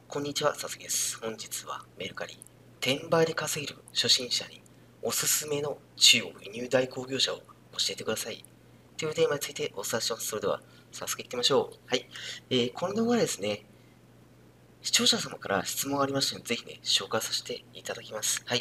こんにちは、佐々木です。本日はメルカリ、転売で稼げる初心者におすすめの中国輸入代行業者を教えてください。というテーマについてお伝えします。それでは早速いってみましょう。はい。この動画はですね、視聴者様から質問がありましたので、ぜひね、紹介させていただきます。はい。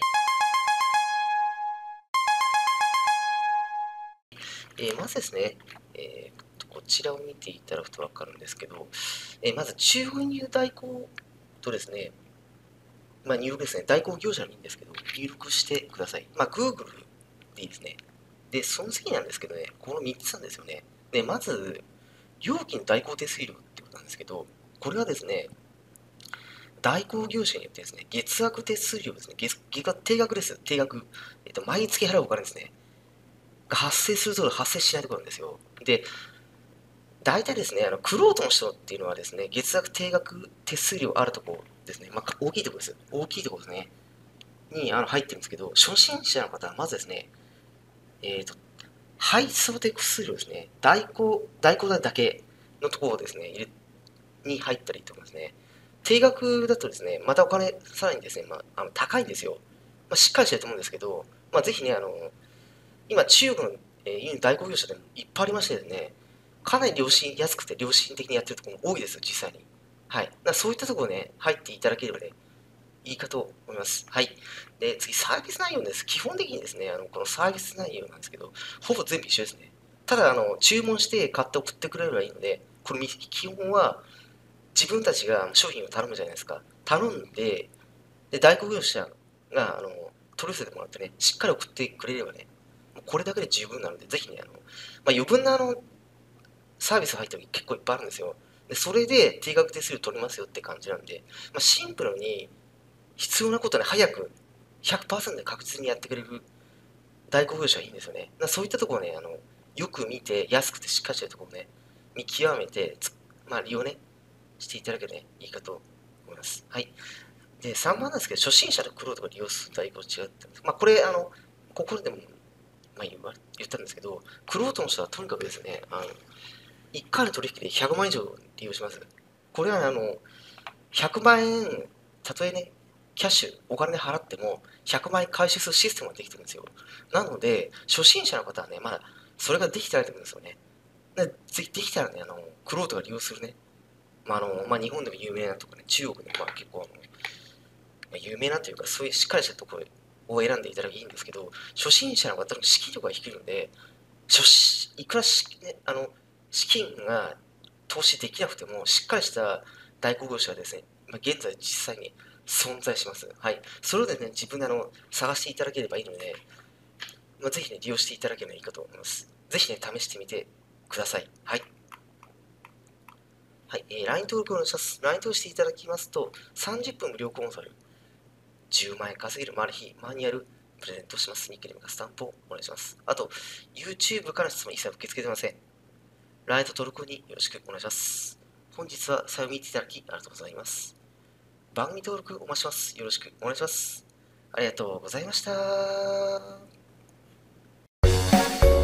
まずですね、こちらを見ていただくとわかるんですけど、まず中国輸入代行とですね、入力ですね、代行業者でもいいんですけど、入力してください。Google でいいですね。で、その次なんですけどね、この3つなんですよね。で、まず、料金代行手数料ってことなんですけど、これはですね、代行業者によってですね、月額手数料ですね、月額定額です。定額。毎月払うお金ですね。が発生するところ、発生しないところなんですよ。で、大体ですね、玄人の人っていうのはですね、月額定額手数料あるところですね、大きいところです。大きいところですね。に入ってるんですけど、初心者の方はまずですね、えっ、と、配送手数料ですね、代行代だけのところですね、に入ったりとかですね、定額だとですね、またお金、さらにですね、高いんですよ。しっかりしてると思うんですけど、ぜひね、今、中国の、輸入代行業者でもいっぱいありましてですね、かなり安くて良心的にやってるところも多いですよ、実際に。はい。そういったところね、入っていただければね、いいかと思います。はい。で、次、サービス内容です。基本的にですね、このサービス内容なんですけど、ほぼ全部一緒ですね。ただ、注文して買って送ってくれればいいので、これ、基本は自分たちが商品を頼むじゃないですか。頼んで、代行業者が、取り寄せてもらってね、しっかり送ってくれればね、もうこれだけで十分なので、ぜひね、余分なサービス入ってるの結構いっぱいあるんですよ。で、それで定額手数料取りますよって感じなんで、シンプルに必要なことで早く100%で確実にやってくれる代行業者はいいんですよね。そういったところをね、よく見て、安くてしっかりしてるところをね、見極めて、利用ね、していただければね、いいかと思います。はい。で、3番なんですけど、初心者と苦労とか利用する代行違ってます。これ、ここでも、言ったんですけど、苦労との人はとにかくですね、1回の取引で100万以上利用します。これは、100万円、たとえね、キャッシュ、お金で払っても、100万円回収するシステムができてるんですよ。なので、初心者の方はね、まだ、それができてないと思うんですよね。ぜひできたらね、クロートが利用するね、日本でも有名なとかね、中国でも結構有名なというか、そういうしっかりしたところを選んでいただきいいんですけど、初心者の方の資金力が低いので、いくら資金が投資できなくても、しっかりした代行業者がですね、現在実際に存在します。はい。それでね、自分で探していただければいいので、ぜひね、利用していただければいいかと思います。ぜひね、試してみてください。はい。はい。LINE 登録をお願いします。LINE 登録していただきますと、30分無料コンサル、10万円稼げるマル秘マニュアル、プレゼントします。ニックネームかスタンプをお願いします。あと、YouTube から質問一切受け付けてません。ライト登録によろしくお願いします。本日は最後見ていただきありがとうございます。番組登録お待ちします。よろしくお願いします。ありがとうございました。